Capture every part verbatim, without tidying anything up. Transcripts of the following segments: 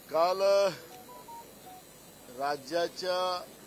काल राज्याच्या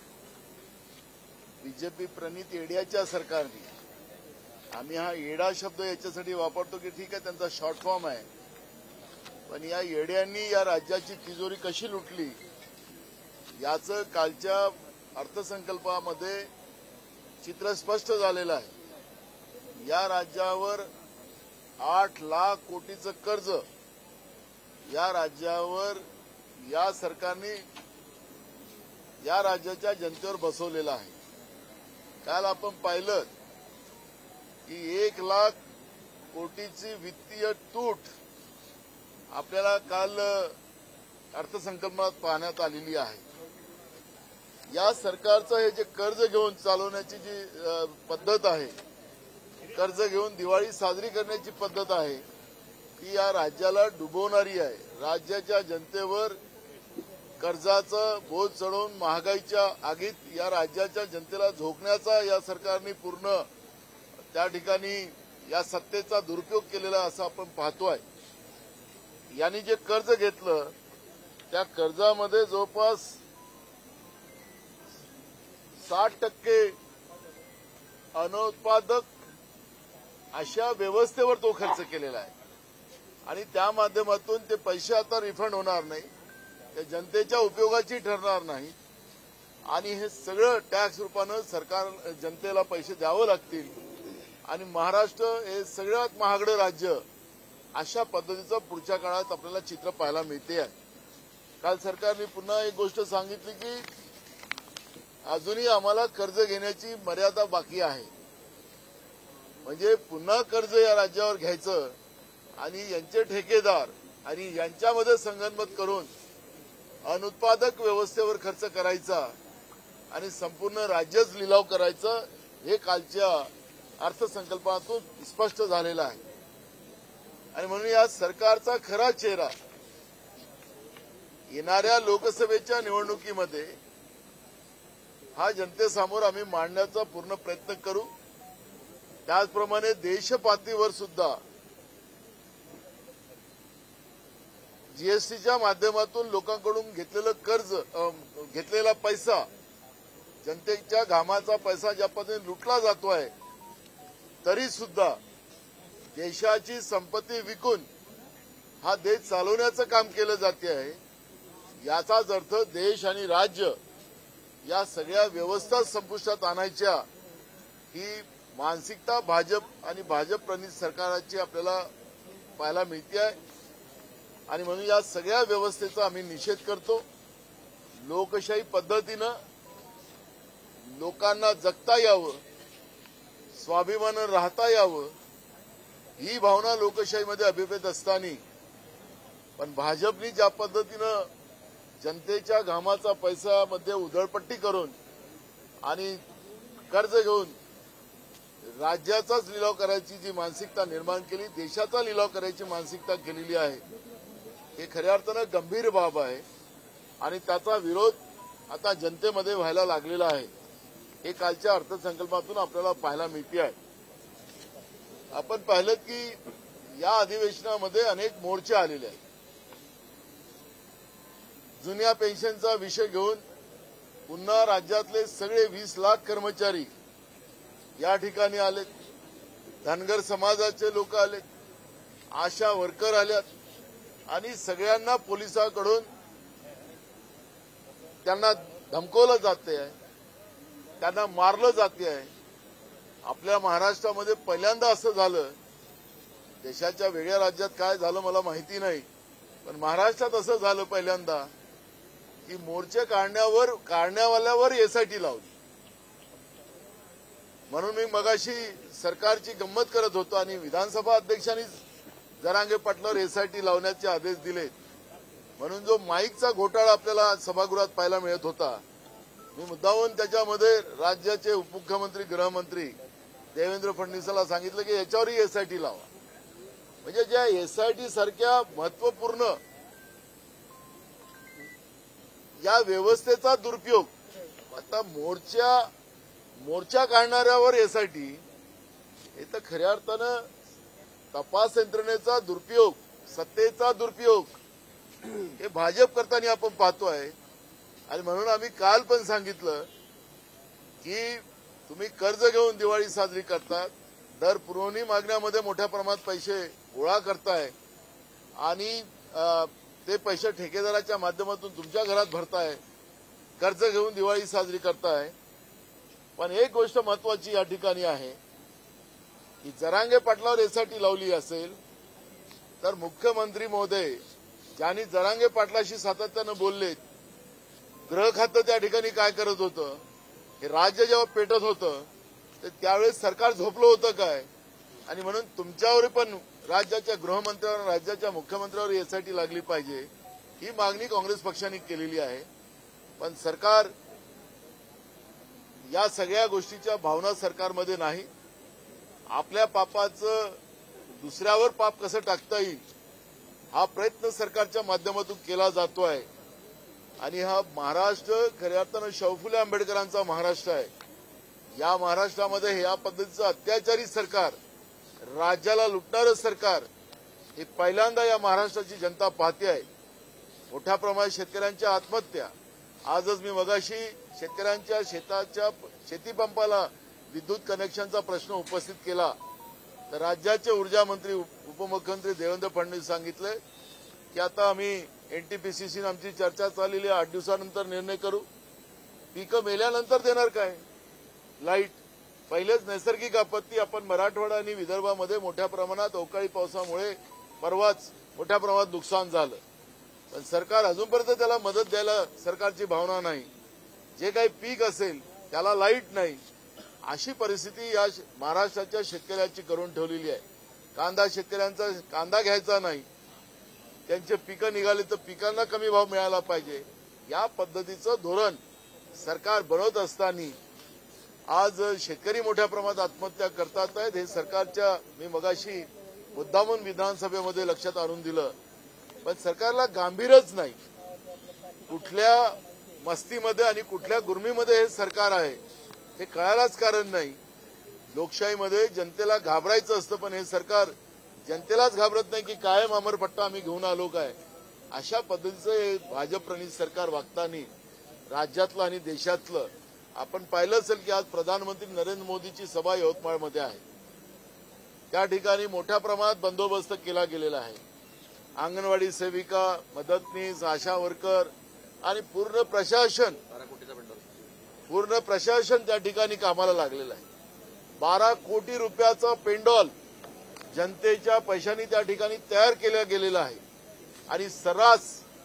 बीजेपी प्रणित येड्याच्या सरकारने, आम्ही हा येडा शब्द याच्यासाठी वापरतो की ठीक आहे त्यांचा शॉर्ट फॉर्म आहे, पण या येड्यांनी या राज्याची तिजोरी कशी लुटली याचं कालच्या अर्थसंकल्पामध्ये चित्र स्पष्ट झालेलं आहे। या राज्यावर आठ लाख कोटीचं कर्ज या राज्यावर या सरकारने या राज्याच्या जनतेवर बसवलेलं आहे। काल आपण पाहिलं की एक लाख कोटीची वित्तीय तूट आपल्याला काल अर्थसंकल्पात पाहण्यात आलेली आहे। या सरकारचं हे जे कर्ज घेऊन चालवण्याची जी पद्धत आहे, कर्ज घेऊन दिवाळी साजरी करण्याची पद्धत आहे, ती या राज्याला डुबवणारी आहे। राज्याच्या जनतेवर कर्जाचं बोझ चढवून महागाईच्या आगीत या राज्याच्या जनतेला झोकण्याचा या सरकारने पूर्ण त्या ठिकाणी या सत्तेचा दुरुपयोग केलेला असं आपण पाहतोय। यांनी जे कर्ज घेतलं त्या कर्जामध्ये जवळपास साठ टक्के अनुत्पादक अशा व्यवस्थेवर तो खर्च केलेला आहे आणि त्या माध्यमातून ते पैसे आता रिफंड होणार नाही, ते जनतेच्या उपयोगाची ठरणार नाही आणि हे सगळं टॅक्स रूपानं सरकार जनतेला पैसे द्यावं लागतील आणि महाराष्ट्र हे सगळ्यात महागडं राज्य अशा पद्धतीचं पुढच्या काळात आपल्याला चित्र पाहायला मिळते आहे। काल सरकारने पुन्हा एक गोष्ट सांगितली की अजूनही आम्हाला कर्ज घेण्याची मर्यादा बाकी आहे, म्हणजे पुन्हा कर्ज या राज्यावर घ्यायचं आणि यांचे ठेकेदार आणि यांच्यामध्ये संगनमत करून अनुत्पादक व्यवस्थेवर खर्च करायचा आणि संपूर्ण राज्यच लिलाव करायचं, हे कालच्या अर्थसंकल्पातून स्पष्ट झालेलं आहे। आणि म्हणून या सरकारचा खरा चेहरा येणाऱ्या लोकसभेच्या निवडणुकीमध्ये हा जनतेसमोर आम्ही मांडण्याचा पूर्ण प्रयत्न करू। त्याचप्रमाणे देशपातळीवर सुद्धा जीएसटीच्या माध्यमातून लोकांकडून घेतलेलं कर्ज, घेतलेला पैसा, जनतेच्या घामाचा पैसा ज्या पद्धतीने लुटला जातोय, तरी सुद्धा देशाची संपत्ती विकून हा देश चालवण्याचं काम केलं जाते आहे। याचाच अर्थ देश आणि राज्य या सगळ्या व्यवस्था संपुष्टात आणायच्या ही मानसिकता भाजप आणि भाजप प्रणित सरकारची आपल्याला पाहायला मिळते आहे आणि म्हणून या सगळ्या व्यवस्थेचा आम्ही निषेध करतो। लोकशाही पद्धतीनं लोकांना जगता यावं, स्वाभिमानानं राहता यावं, ही भावना लोकशाहीमध्ये अभिप्रेत असताना पण भाजपनी ज्या पद्धतीनं जनतेच्या घामाचा पैशामध्ये उधळपट्टी करून आणि कर्ज घेऊन राज्याचाच लिलाव करायची जी मानसिकता निर्माण केली, देशाचा लिलाव करायची मानसिकता केलेली आहे, हे खऱ्या अर्थानं गंभीर बाब आहे आणि त्याचा विरोध आता जनतेमध्ये व्हायला लागलेला आहे। हे कालच्या अर्थसंकल्पातून आपल्याला पाहायला मिळते आहे। आपण पाहिलं की या अधिवेशनामध्ये अनेक मोर्चे आलेले आहेत। जुन्या पेन्शनचा विषय घेऊन पुन्हा राज्यातले सगळे वीस लाख कर्मचारी या ठिकाणी आलेत, धनगर समाजाचे लोक आलेत, आशा वर्कर आल्यात आणि सगळ्यांना पोलिसांकडून त्यांना धमकवलं जाते आहे, त्यांना मारलं जाते आहे। आपल्या महाराष्ट्रामध्ये पहिल्यांदा असं झालं, देशाच्या वेगळ्या राज्यात काय झालं मला माहिती नाही, पण महाराष्ट्रात असं झालं पहिल्यांदा की मोर्चे काढण्यावर काढण्यावाल्यावर एसआयटी लावली। म्हणून मी मगाशी सरकारची गंमत करत होतो आणि विधानसभा अध्यक्षांनी जरांगे पाटलावर एसआयटी लावण्याचे आदेश दिले, म्हणून जो माईकचा घोटाळा आपल्याला सभागृहात पाहायला मिळत होता, मी मुद्दामून त्याच्यामध्ये राज्याचे उपमुख्यमंत्री गृहमंत्री देवेंद्र फडणवीसांना सांगितलं की याच्यावरही एसआयटी लावा। म्हणजे ज्या एसआयटी सारख्या महत्वपूर्ण या व्यवस्थेचा दुरुपयोग, आता मोर्चा मोर्चा काढणाऱ्यावर एसआयटी, हे तर खऱ्या अर्थानं तपास यंत्रणेचा दुरुपयोग, सत्तेचा दुरुपयोग हे भाजप करताना आपण पाहतोय. आणि म्हणून आम्ही काल पण सांगितलं की तुम्ही कर्ज घेऊन दिवाळी साजरी करतात, दर पुरवणी मागण्यामध्ये मोठ्या प्रमाणात पैसे गोळा करताय आणि ते पैसे ठेकेदाराच्या माध्यमातून तुमच्या घरात भरताय, कर्ज घेऊन दिवाळी साजरी करताय. पण एक गोष्ट महत्वाची या ठिकाणी आहे की जरांगे पाटलावर एसआयटी लावली असेल तर मुख्यमंत्री महोदय ज्यांनी जरांगे पाटलाशी सातत्यानं बोलले, गृह खातं त्या ठिकाणी काय करत होतं, हे राज्य जेव्हा पेटत होतं तर त्यावेळेस सरकार झोपलं होतं काय. आणि म्हणून तुमच्यावर पण राज्याच्या गृहमंत्र्यावर, राज्याच्या मुख्यमंत्र्यावर एसआयटी लागली पाहिजे, ही मागणी काँग्रेस पक्षाने केलेली आहे. पण सरकार या सगळ्या गोष्टीच्या भावना सरकारमध्ये नाही. आपल्या पापाचं दुसऱ्यावर पाप कसं टाकता येईल हा प्रयत्न सरकारच्या माध्यमातून केला जातोय. आणि हा महाराष्ट्र खऱ्या अर्थानं शाहू फुले आंबेडकरांचा महाराष्ट्र आहे. या महाराष्ट्रामध्ये या पद्धतीचं अत्याचारी सरकार, राज्याला लुटणारं सरकार हे पहिल्यांदा या महाराष्ट्राची जनता पाहते आहे. मोठ्या प्रमाणात शेतकऱ्यांच्या आत्महत्या, आजच मी मगाशी शेतकऱ्यांच्या शेताच्या शेतीपंपाला विद्युत कनेक्शनचा प्रश्न उपस्थित केला तर राज्याचे ऊर्जा मंत्री उपमुख्यमंत्री देवेंद्र फडणवीस सांगितले की आता आम्ही एनटीपीसीसी आमची चर्चा चाललेली आहे, आठ दिवसानंतर निर्णय करू. पिकं मेल्यानंतर देणार काय लाईट. पहिलेच नैसर्गिक आपत्ती आपण मराठवाडा आणि विदर्भामध्ये मोठ्या प्रमाणात अवकाळी पावसामुळे परवाच मोठ्या प्रमाणात नुकसान झालं. पण सरकार अजूनपर्यंत त्याला मदत द्यायला सरकारची भावना नाही. जे काही पीक असेल त्याला लाईट नाही. अशी परिस्थिती या महाराष्ट्राच्या शेतकऱ्याची करून ठेवलेली आहे. कांदा शेतकऱ्यांचा कांदा घ्यायचा नाही, त्यांचे पिकं निघाली तर पिकांना कमी भाव मिळाला पाहिजे. या पद्धतीचं धोरण सरकार बनवत असताना आज शेतकरी मोठ्या प्रमाणात आत्महत्या करतात आहेत. हे सरकारच्या मी मगाशी मुद्दामून विधानसभेमध्ये लक्षात आणून दिलं. पण सरकारला गांभीर्यच नाही. कुठल्या मस्तीमध्ये आणि कुठल्या गुरमीमध्ये हे सरकार आहे हे कळायलाच कारण नाही. लोकशाहीमध्ये जनतेला घाबरायचं असतं, पण हे सरकार जनतेलाच घाबरत नाही की कायम अमरपट्टा आम्ही घेऊन आलो काय. अशा पद्धतीचं हे भाजप प्रणित सरकार वागताना राज्यातलं आणि देशातलं आपण पाहिलं असेल की आज प्रधानमंत्री नरेंद्र मोदीची सभा यवतमाळमध्ये आहे. त्या ठिकाणी मोठ्या प्रमाणात बंदोबस्त केला गेलेला आहे. अंगणवाडी सेविका, मदतनीस, आशा वर्कर आणि पूर्ण प्रशासन पूर्ण प्रशासन त्या ठिकाणी कामाला लागलेलं आहे. बारा कोटी रुपयाचा पेंडॉल जनतेच्या पैशांनी त्या ठिकाणी तयार केला गेलेला आहे. आणि सर्रास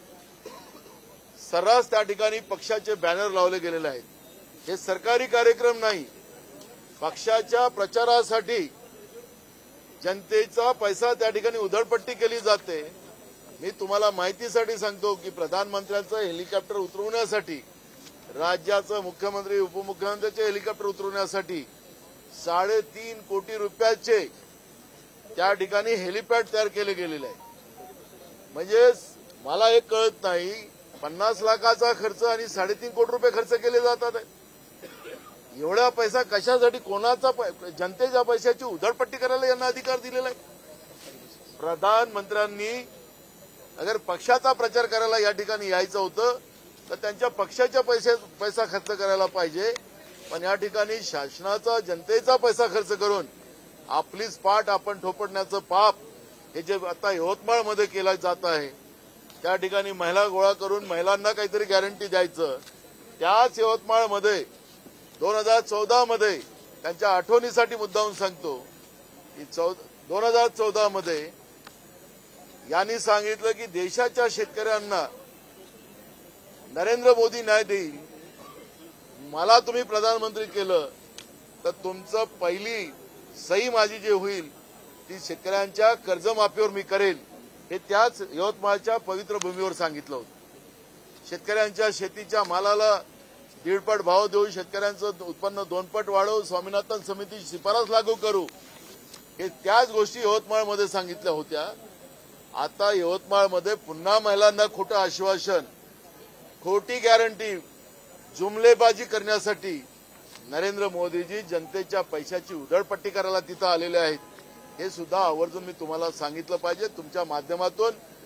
सर्रास त्या ठिकाणी पक्षाचे बॅनर लावले गेलेले आहेत. हे सरकारी कार्यक्रम नाही, पक्षाच्या प्रचारासाठी जनतेचा पैसा त्या ठिकाणी उधळपट्टी केली जाते. मी तुम्हाला माहितीसाठी सांगतो की प्रधानमंत्र्यांचं हेलिकॉप्टर उतरवण्यासाठी, राज्याचं मुख्यमंत्री उपमुख्यमंत्र्यांचे हेलिकॉप्टर उतरवण्यासाठी साडेतीन कोटी रुपयाचे त्या ठिकाणी हेलिपॅड तयार केले गेलेले आहे. म्हणजे मला एक कळत नाही, पन्नास लाखाचा खर्च आणि साडेतीन कोटी रुपये खर्च केले जातात. एवढा पैसा कशासाठी, कोणाचा, जनतेच्या पैशाची उधळपट्टी करायला यांना अधिकार दिलेला आहे. प्रधानमंत्र्यांनी अगर पक्षाचा प्रचार करायला या ठिकाणी यायचं होतं तर त्यांच्या पक्षाच्या पैसे पैसा खर्च करायला पाहिजे. पण या ठिकाणी शासनाचा, जनतेचा पैसा खर्च करून आपलीच पाठ आपण ठोपडण्याचं पाप हे जे आता यवतमाळमध्ये केलं जात आहे. त्या ठिकाणी महिला गोळा करून महिलांना काहीतरी गॅरंटी द्यायचं. त्याच यवतमाळमध्ये दोन हजार चौदा मध्ये त्यांच्या आठवणीसाठी मुद्दाहून सांगतो की दोन हजार चौदा मध्ये यांनी सांगितलं की देशाच्या शेतकऱ्यांना नरेंद्र मोदी न्याय देईल. मला तुम्ही प्रधानमंत्री केलं तर तुमचं पहिली सही माझी जे होईल ती शेतकऱ्यांच्या कर्जमाफीवर मी करेल. हे त्याच यवतमाळच्या पवित्र भूमीवर सांगितलं होतं. शेतकऱ्यांच्या शेतीच्या मालाला दीडपट भाव देऊ, शेतकऱ्यांचं उत्पन्न दोनपट वाढवू, स्वामीनाथन समितीची शिफारस लागू करू, हे त्याच गोष्टी यवतमाळमध्ये सांगितल्या होत्या. आता यवतमाळमध्ये पुन्हा महिलांना खोटं आश्वासन, खोटी गॅरंटी, जुमलेबाजी करण्यासाठी नरेंद्र मोदीजी जनतेच्या पैशाची उधळपट्टी करायला तिथं आलेले आहेत. हे सुद्धा आवर्जून मी तुम्हाला सांगितलं पाहिजे तुमच्या माध्यमातून.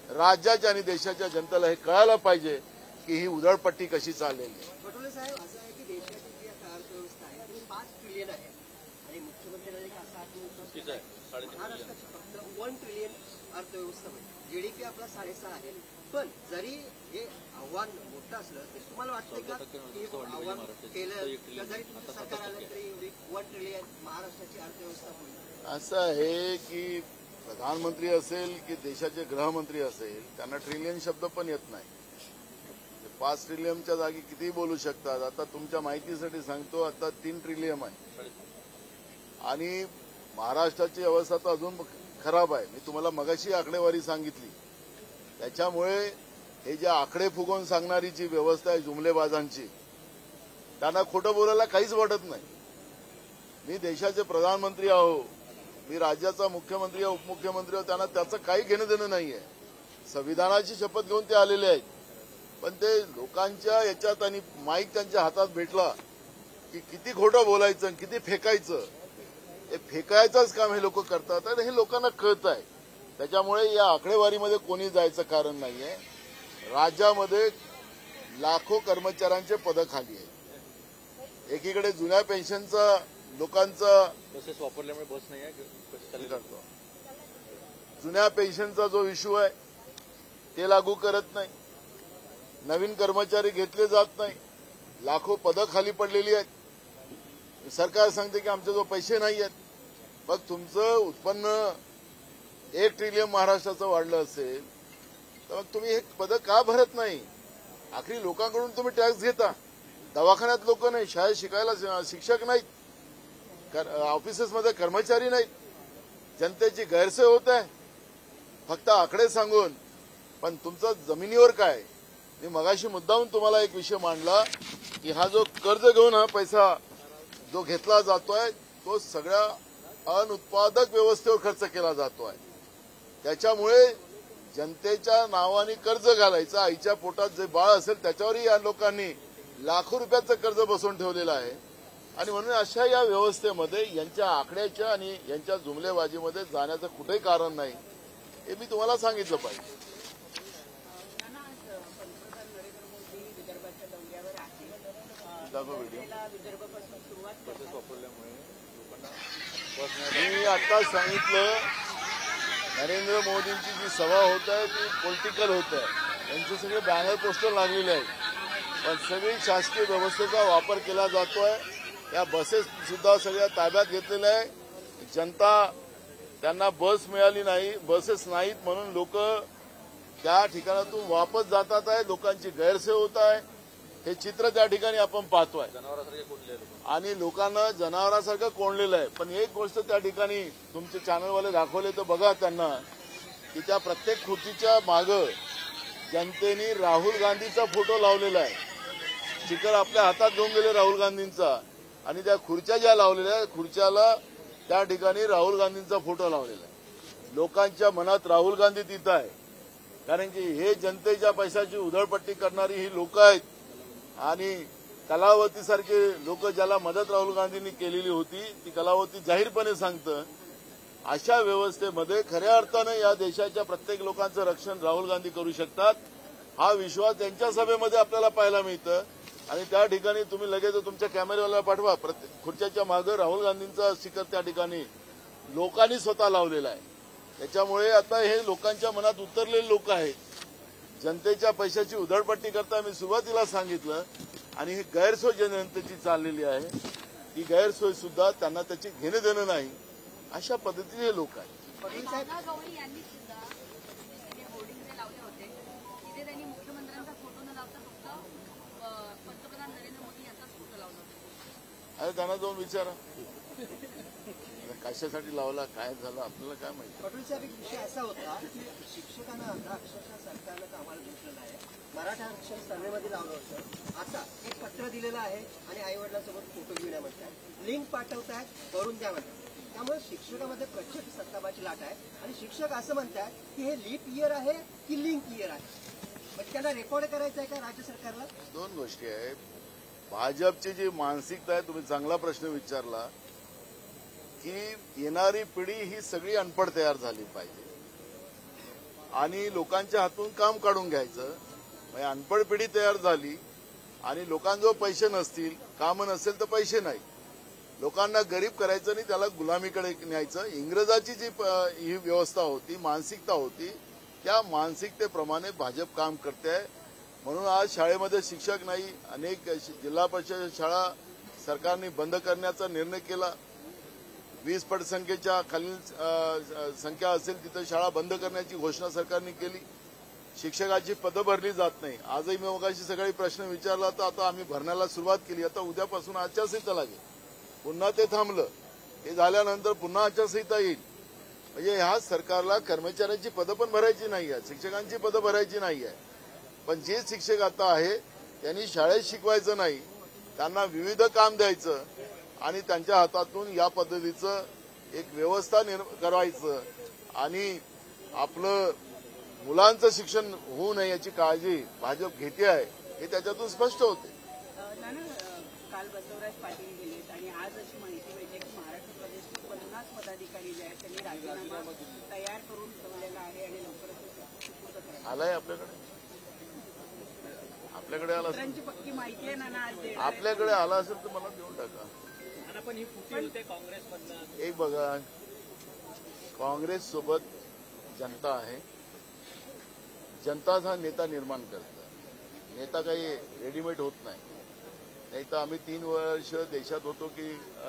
राज्याच्या आणि देशाच्या जनतेला हे कळायला पाहिजे की ही उधळपट्टी कशी चाललेली आहे. पटोले साहेब, असं आहे की देशाची जी आता अर्थव्यवस्था आहे ती पाच ट्रिलियन आहे आणि मुख्यमंत्र्यांनी एक असा आत्मविश्वास आहे महाराष्ट्राची फक्त वन ट्रिलियन अर्थव्यवस्था म्हणजे जीडीपी आपला साडेसहा आहे. पण जरी हे आव्हान मोठं असलं तरी तुम्हाला वाटतं का की हे आव्हान केलं तर जरी तुमचं सरकार आलं तरी एवढी वन ट्रिलियन महाराष्ट्राची अर्थव्यवस्था होईल? असं आहे की प्रधानमंत्री असेल की देशाचे गृहमंत्री असेल त्यांना ट्रिलियन शब्द पण येत नाही. पाच ट्रिलियनच्या जागी कितीही बोलू शकतात. आता तुमच्या माहितीसाठी सांगतो, आता तीन ट्रिलियन आहे आणि महाराष्ट्राची अवस्था तर अजून खराब आहे. मी तुम्हाला मगाशी आकडेवारी सांगितली. त्याच्यामुळे हे जे आकडे फुगवून सांगणारी जी व्यवस्था आहे जुमलेबाजांची, त्यांना खोटं बोलायला काहीच वाटत नाही. मी देशाचे प्रधानमंत्री आहो, मी राज्याचा मुख्यमंत्री आहे, उपमुख्यमंत्री आहो, त्यांना त्याचं काही घेणं देणं नाहीये. संविधानाची शपथ घेऊन ते आलेले आहेत. पण ते लोकांच्या याच्यात आणि माईक त्यांच्या हातात भेटला की किती खोटं बोलायचं किती फेकायचं, हे फेकायचंच काम हे लोक करतात आणि हे लोकांना कळत आहे. त्याच्यामुळे या आकडेवारीमध्ये कोणी जायचं कारण नाहीये. राज्यामध्ये लाखो कर्मचाऱ्यांचे पदं खाली आहेत. एकीकडे जुन्या पेन्शनचा लोकांचा बसेस वापरल्यामुळे बस नाही आहे करतो, जुन्या पेन्शनचा जो इश्यू आहे ते लागू करत नाही. नवीन कर्मचारी घेतले जात नाही. लाखो पदं खाली पडलेली आहेत. सरकार सांगते की आमच्याजवळ पैसे नाही आहेत. मग तुमचं उत्पन्न एक ट्रिलियन महाराष्ट्राचं वाढलं असेल तर मग तुम्ही हे पदं का भरत नाही? आखरी लोकांकडून तुम्ही टॅक्स घेता. दवाखान्यात लोक नाही, शाळेत शिकायला शिक्षक नाहीत, ऑफिसेसमध्ये कर्मचारी नाहीत. जनतेची गैरसोय होत आहे फक्त आकडे सांगून. पण तुमचं जमिनीवर काय? मी मगाशी मुद्दाहून तुम्हाला एक विषय मांडला की हा जो कर्ज घेऊन हा पैसा जो घेतला जातोय तो सगळ्या अनुत्पादक व्यवस्थेवर खर्च केला जातोय. त्याच्यामुळे जनतेच्या नावाने कर्ज घालायचं, आईच्या पोटात जे बाळ असेल त्याच्यावरही या लोकांनी लाखो रुपयाचं कर्ज बसवून ठेवलेलं आहे. आणि म्हणून अशा या व्यवस्थेमध्ये यांच्या आकड्याच्या आणि यांच्या जुमलेबाजीमध्ये जाण्याचं कुठेही कारण नाही, हे मी तुम्हाला सांगितलं पाहिजे. मी आता सांगितलं नरेंद्र मोदींची जी सभा होत आहे ती पॉलिटिकल होत आहे. यांचे सगळे बॅनर पोस्टर लागलेले आहेत. पण सगळी शासकीय व्यवस्थेचा वापर केला जातोय. या बसेस सुद्धा सगळ्या ताब्यात घेतलेल्या आहे. जनता त्यांना बस मिळाली नाही, बसेस नाहीत म्हणून लोक त्या ठिकाणातून वापस जातात आहे. लोकांची गैरसोय होत आहे. हे चित्र त्या ठिकाणी आपण पाहतोय आणि लोकांना जनावरांसारखं कोंडलेलं आहे. पण एक गोष्ट त्या ठिकाणी तुमचे चॅनलवाले दाखवले तर बघा त्यांना की त्या प्रत्येक खुर्चीच्या मागं जनतेने राहुल गांधीचा फोटो लावलेला आहे. स्टिकर आपल्या हातात घेऊन गेले राहुल गांधींचा आणि त्या खुर्च्या ज्या लावलेल्या खुर्च्याला त्या ठिकाणी राहुल गांधींचा फोटो लावलेला आहे. लोकांच्या मनात राहुल गांधी तिथं आहे. कारण की हे जनतेच्या पैशाची उधळपट्टी करणारी ही लोक आहेत आणि कलावतीसारखे लोक ज्याला मदत राहुल गांधींनी केलेली होती ती कलावती जाहीरपणे सांगतं. अशा व्यवस्थेमध्ये खऱ्या अर्थानं या देशाच्या प्रत्येक लोकांचं रक्षण राहुल गांधी करू शकतात हा विश्वास त्यांच्या सभेमध्ये आपल्याला पाहायला मिळतं. आणि त्या ठिकाणी तुम्ही लगेच तुमच्या कॅमेऱ्याला पाठवा, प्रत्येक खुर्च्याच्या मागे राहुल गांधींचा स्टिकर त्या ठिकाणी लोकांनी स्वतः लावलेला आहे. त्याच्यामुळे आता हे लोकांच्या मनात उतरलेले लोक आहेत. जनतेच्या पैशाची उधळपट्टी करता मी सुरुवातीला सांगितलं आणि ही गैरसोय जनतेची चाललेली आहे. ही गैरसोय सुद्धा त्यांना त्याची घेणं देणं नाही. अशा पद्धतीने हे लोक आहेत. गवळी यांनी सुद्धा होर्डिंग जे लावले होते तिथे त्यांनी मुख्यमंत्र्यांचा फोटो न लावता फक्त पंतप्रधान नरेंद्र मोदी यांचाच फोटो लावला होता. अरे त्यांना जाऊन विचारा कशासाठी लावला, काय झालं, आपल्याला काय माहिती. पटोले साहेब, एक विषय असा होता की शिक्षकांना आता अक्षरशः सरकारनं आम्हाला घेतलेलं आहे. मराठा आरक्षण सर्वेमध्ये लावलं होतं. आता एक पत्र दिलेलं आहे आणि आईवडिलांसोबत फोटो घेऊन या म्हणतात, लिंक पाठवतायत, करून द्या म्हणतात. त्यामुळे शिक्षकामध्ये प्रचंड सत्ताबाची लाट आहे आणि शिक्षक असं म्हणतात की हे लीप इयर आहे की लिंक इयर आहे. मग त्यांना रेकॉर्ड करायचं आहे का राज्य सरकारला? दोन गोष्टी आहेत. भाजपची जी मानसिकता आहे, तुम्ही चांगला प्रश्न विचारला की येणारी पिढी ही सगळी अनपढ तयार झाली पाहिजे. आणि लोकांच्या हातून काम काढून घ्यायचं. म्हणजे अनपढ पिढी तयार झाली आणि लोकांजवळ पैसे नसतील, कामं नसेल तर पैसे नाही, लोकांना गरीब करायचं नाही, त्याला गुलामीकडे न्यायचं. इंग्रजाची जी ही व्यवस्था होती, मानसिकता होती, त्या मानसिकतेप्रमाणे भाजप काम करते आहे. म्हणून आज शाळेमध्ये शिक्षक नाही, अनेक जिल्हा परिषद शाळा सरकारने बंद करण्याचा निर्णय केला. वीस पटसंख्येच्या खालील संख्या असेल तिथं शाळा बंद करण्याची घोषणा सरकारने केली. शिक्षकाची पदं भरली जात नाही. आजही मी मगाशी सगळे प्रश्न विचारला तर आता आम्ही भरण्याला सुरुवात केली. आता उद्यापासून आचारसंहिता लागेल, पुन्हा ते थांबलं, हे झाल्यानंतर पुन्हा आचारसंहिता येईल. म्हणजे ह्या सरकारला कर्मचाऱ्यांची पदं पण भरायची नाही आहे, शिक्षकांची पदं भरायची नाही आहे. पण जे शिक्षक आता आहे त्यांनी शाळेत शिकवायचं नाही, त्यांना विविध काम द्यायचं आणि त्यांच्या हातातून या पद्धतीचं एक व्यवस्था करायचं आणि आपलं मुलांचं शिक्षण होऊ नये याची काळजी भाजप घेते आहे, हे त्याच्यातून स्पष्ट होते. नाना, काल बसवराज पाटील गेलेत आणि आज अशी माहिती मिळते की महाराष्ट्र प्रदेशचे पन्नास पदाधिकारी जे आहेत त्यांनी राजीनामा तयार करून ठेवलेला आहे आणि लवकरच सुपूर्द करायचं. आलाय आपल्याकडे आपल्याकडे आला सूत्रांची पक्की माहिती आहे नाना आज देणार आहे. आपल्याकडे आला असेल तर मला देऊन टाका. पण ही फुटी होते काँग्रेसमधनं. एक बघा, काँग्रेस सोबत जनता आहे, जनताच हा नेता निर्माण करतात. नेता काही रेडीमेड होत नाही. नाही तर आम्ही तीन वर्ष देशात होतो की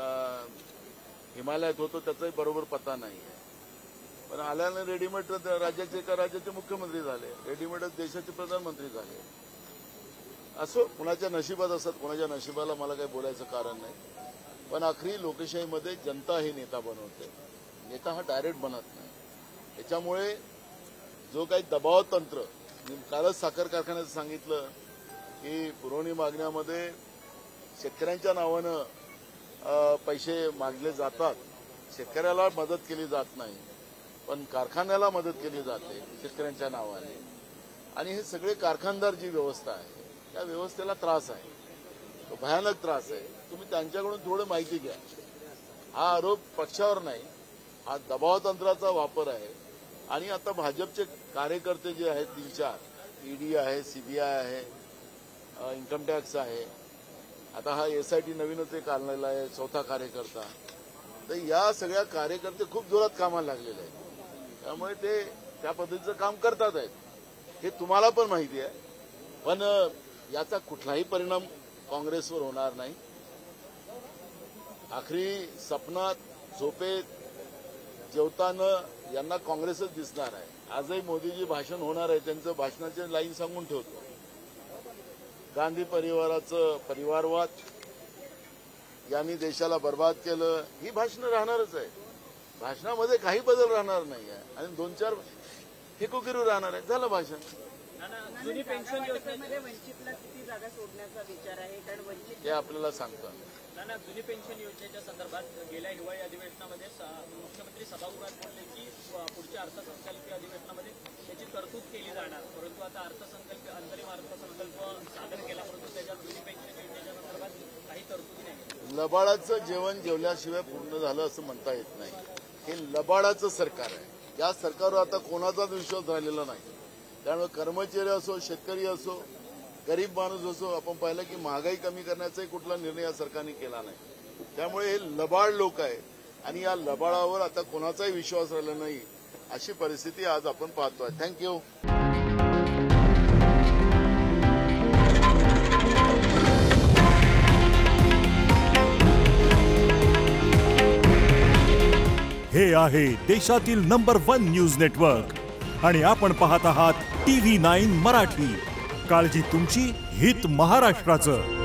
हिमालयात होतो त्याचाही बरोबर पत्ता नाही आहे. पण आल्यानं रेडीमेड राज्याचे एका राज्याचे मुख्यमंत्री झाले, रेडीमेडच देशाचे प्रधानमंत्री झाले. असो, कुणाच्या नशिबात असतात, कुणाच्या नशिबाला मला काही बोलायचं कारण नाही. पण आखरी लोकशाहीमध्ये जनता ही नेता बनवते, नेता हा डायरेक्ट बनत नाही. त्याच्यामुळे जो काही दबाव तंत्र, मी कालच साखर कारखान्याचं सांगितलं की पुरवणी मागण्यामध्ये शेतकऱ्यांच्या नावानं पैसे मागले जातात, शेतकऱ्याला मदत केली जात नाही, पण कारखान्याला मदत केली जाते शेतकऱ्यांच्या नावाने. आणि हे सगळे कारखानदार जी व्यवस्था आहे त्या व्यवस्थेला त्रास आहे, तो भयानक त्रास आहे. तुम्ही त्यांच्याकडून थोडं माहिती घ्या. हा आरोप पक्षावर नाही, हा दबाव तंत्राचा वापर आहे. आणि आता भाजपचे कार्यकर्ते जे आहेत तीन चार, ईडी आहे, सीबीआय आहे, इन्कम टॅक्स आहे, आता हा एसआयटी नवीनच एक आणलेला आहे, चौथा कार्यकर्ता. तर या सगळ्या कार्यकर्ते खूप जोरात कामाला लागलेले आहेत. त्यामुळे ते त्या पद्धतीचं काम करतात आहेत, हे तुम्हाला पण माहिती आहे. पण याचा कुठलाही परिणाम काँग्रेसवर होणार नाही. आखरी सपनात, झोपेत, जेवताना यांना काँग्रेसच दिसणार आहे. आजही मोदीजी भाषण होणार आहे, त्यांचं भाषणाचे लाईन सांगून ठेवतो. गांधी परिवाराचं परिवारवाद, यांनी देशाला बर्बाद केलं, ही भाषणं राहणारच आहे. भाषणामध्ये काही बदल राहणार नाही आहे आणि दोन चार फेकोगिरू राहणार आहे. झालं भाषण. जुनी पेन्शन योजनेमध्ये वंचितला किती जागा सोडण्याचा विचार आहे? कारण वंचित हे आपल्याला सांगतात. नाना, जुनी पेन्शन योजनेच्या संदर्भात गेल्या हिवाळी अधिवेशनामध्ये मुख्यमंत्री सभागृहात बोलले की पुढच्या अर्थसंकल्पीय अधिवेशनामध्ये त्याची तरतूद केली जाणार. परंतु आता अर्थसंकल्प अंतरिम अर्थसंकल्प सादर केला, परंतु त्याच्यात जुनी पेन्शन योजनेच्या संदर्भात काही तरतुदी नाही. लबाडाचं जेवण जेवल्याशिवाय पूर्ण झालं असं म्हणता येत नाही. हे लबाडाचं सरकार आहे. या सरकारवर आता कोणाचाच विश्वास राहिलेला नाही. त्यामुळे कर्मचारी असो, शेतकरी असो, गरीब माणूस असो, आपण पाहिलं की महागाई कमी करण्याचाही कुठला निर्णय या सरकारने केला नाही. त्यामुळे हे लबाड लोक आहेत आणि या लबाडावर आता कोणाचाही विश्वास राहिला नाही, अशी परिस्थिती आज आपण पाहतोय. थँक्यू. हे आहे देशातील नंबर वन न्यूज नेटवर्क आणि आपण पाहत आहात टीव्ही नाईन मराठी. काळजी तुमची, हित महाराष्ट्राचं.